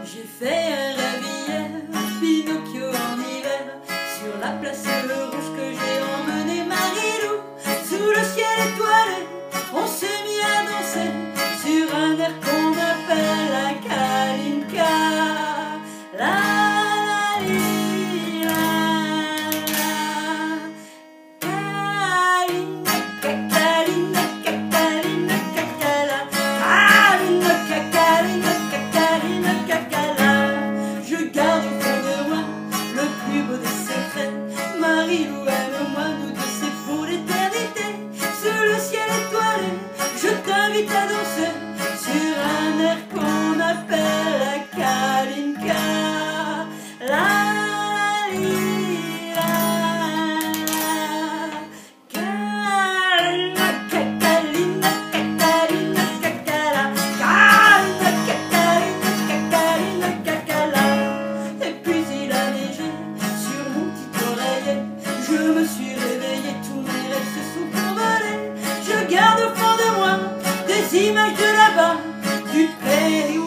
J'ai fait un rêve hier, Pinocchio en hiver, sur la place rouge que j'ai emmené Marilou. Sous le ciel étoilé, on s'est mis à danser sur un air qu'on appelle la Kalinka. La li, la, Kalinka, Kalinka, Kalinka, Kalinka, Kalinka, Kalinka. Je garde au fond de moi le plus beau des secrets. Marilou, aime-moi, nous deux, c'est pour l'éternité. Sous le ciel étoilé, je t'invite à danser sur un air qu'on appelle la Kalinka. La li, la, Kalinka, Kalinka, Kalinka, Kalinka, Kalinka, Kalinka. Et puis il a neigé sur mon petit oreiller. Je me suis réveillé, tous mes rêves se sont envolés. Je garde au fond de moi des images de là-bas, du pays